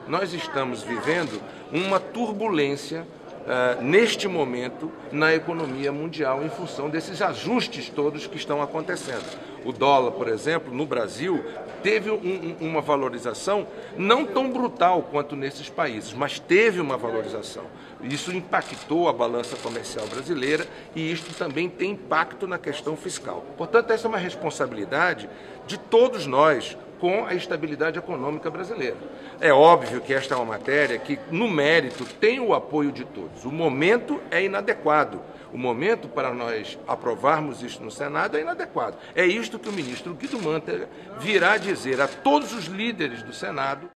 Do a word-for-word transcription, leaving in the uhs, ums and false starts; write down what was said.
nós estamos vivendo uma turbulência Uh, neste momento na economia mundial em função desses ajustes todos que estão acontecendo. O dólar, por exemplo, no Brasil, teve um, um, uma valorização não tão brutal quanto nesses países, mas teve uma valorização. Isso impactou a balança comercial brasileira e isto também tem impacto na questão fiscal. Portanto, essa é uma responsabilidade de todos nós com a estabilidade econômica brasileira. É óbvio que esta é uma matéria que, no mérito, tem o apoio de todos. O momento é inadequado. O momento para nós aprovarmos isso no Senado é inadequado. É isto que o ministro Guido Mantega virá dizer a todos os líderes do Senado.